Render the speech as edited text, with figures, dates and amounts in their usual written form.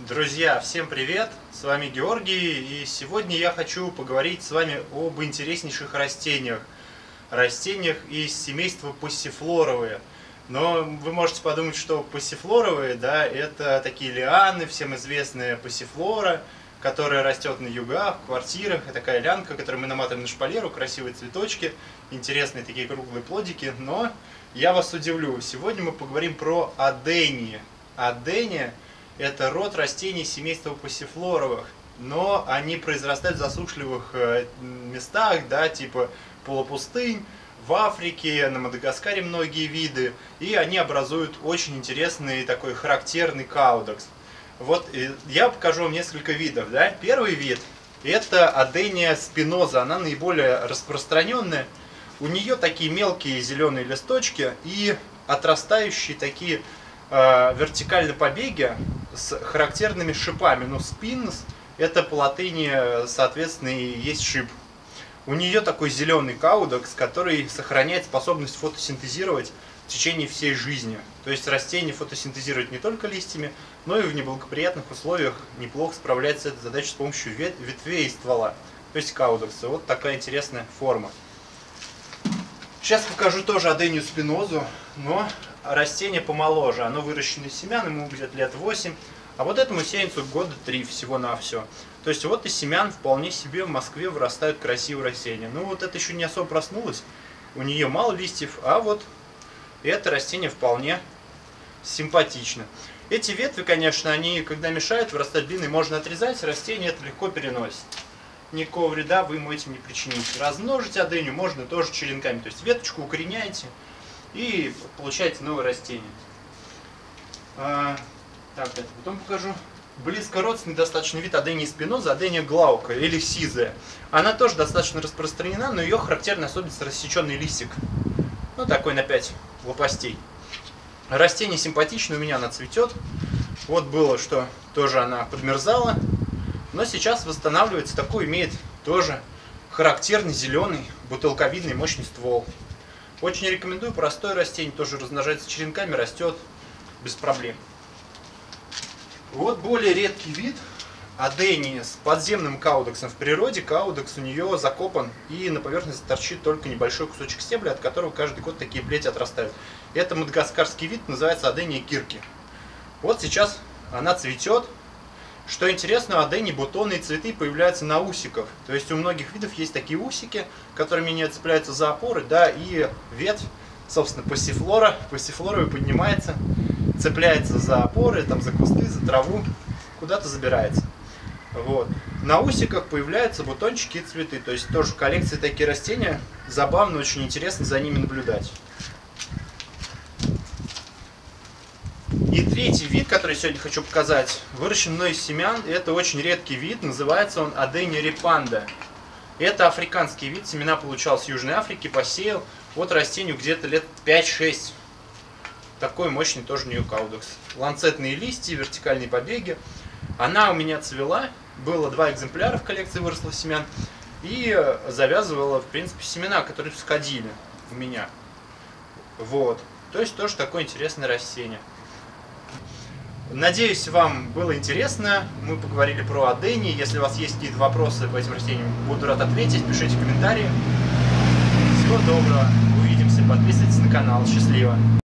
Друзья, всем привет! С вами Георгий, и сегодня я хочу поговорить с вами об интереснейших растениях. Растениях из семейства пассифлоровые. Но вы можете подумать, что пассифлоровые, да, это такие лианы, всем известная пассифлора, которая растет на югах, в квартирах. Это такая лианка, которую мы наматываем на шпалеру, красивые цветочки, интересные такие круглые плодики. Но я вас удивлю, сегодня мы поговорим про адении. Адения — это род растений семейства пассифлоровых, но они произрастают в засушливых местах, да, типа полупустынь, в Африке, на Мадагаскаре многие виды, и они образуют очень интересный такой характерный каудекс. Вот я покажу вам несколько видов. Да. Первый вид — это адения спиноза, она наиболее распространенная. У нее такие мелкие зеленые листочки и отрастающие такие вертикальные побеги с характерными шипами. Но спинос — это по латыни, соответственно, и есть шип. У нее такой зеленый каудекс, который сохраняет способность фотосинтезировать в течение всей жизни. То есть растение фотосинтезирует не только листьями, но и в неблагоприятных условиях неплохо справляется с этой задачей с помощью ветвей и ствола. То есть каудекса. Вот такая интересная форма. Сейчас покажу тоже адению спинозу, но растение помоложе. Оно выращено из семян, ему где-то лет 8, а вот этому сеянцу года 3 всего-навсего. То есть вот из семян вполне себе в Москве вырастают красивые растения. Ну вот это еще не особо проснулось, у нее мало листьев, а вот это растение вполне симпатично. Эти ветви, конечно, они, когда мешают, вырастать длинные, можно отрезать, растение это легко переносит. Никакого вреда вы ему этим не причините. Размножить адению можно тоже черенками, то есть веточку укореняете и получаете новое растение. Так, это потом покажу. Близко родственный достаточно вид адении спиноза, адения глаука или сизая. Она тоже достаточно распространена, но ее характерная особенность — рассеченный листик. Ну, такой на 5 лопастей. Растение симпатичное, у меня она цветет. Вот было, что тоже она подмерзала. Но сейчас восстанавливается, такой имеет тоже характерный зеленый бутылковидный мощный ствол. Очень рекомендую, простое растение, тоже размножается черенками, растет без проблем. Вот более редкий вид адении с подземным каудексом в природе. Каудекс у нее закопан, и на поверхности торчит только небольшой кусочек стебля, от которого каждый год такие плети отрастают. Это мадагаскарский вид, называется адения кирки. Вот сейчас она цветет. Что интересно, у адении бутоны и цветы появляются на усиках. То есть у многих видов есть такие усики, которыми не цепляются за опоры, да, и ветвь, собственно, пассифлоровая поднимается, цепляется за опоры, там, за кусты, за траву, куда-то забирается. Вот. На усиках появляются бутончики и цветы. То есть тоже в коллекции такие растения. Забавно, очень интересно за ними наблюдать. И третий вид, который я сегодня хочу показать, выращен мной из семян. Это очень редкий вид, называется он адения репанда. Это африканский вид, семена получал с Южной Африки, посеял. Вот растению где-то лет 5-6. Такой мощный тоже у нее каудекс. Ланцетные листья, вертикальные побеги. Она у меня цвела, было 2 экземпляра в коллекции, выросло семян. И завязывала, в принципе, семена, которые всходили у меня. Вот. То есть тоже такое интересное растение. Надеюсь, вам было интересно. Мы поговорили про адении. Если у вас есть какие-то вопросы по этим растениям, буду рад ответить. Пишите комментарии. Всего доброго. Увидимся. Подписывайтесь на канал. Счастливо.